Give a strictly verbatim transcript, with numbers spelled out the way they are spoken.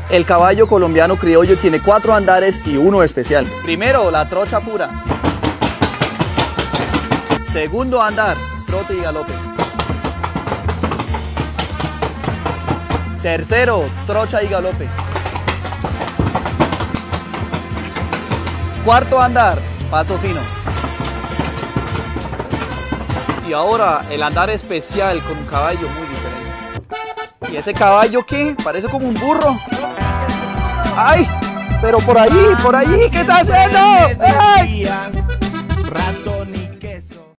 El caballo colombiano criollo tiene cuatro andares y uno especial. Primero, la trocha pura. Segundo andar, trote y galope. Tercero, trocha y galope. Cuarto andar, paso fino. Y ahora el andar especial con un caballo muy diferente. ¿Y ese caballo qué? Parece como un burro. ¡Ay! Pero por ahí, por ahí, ¿qué está haciendo? ¡Ay!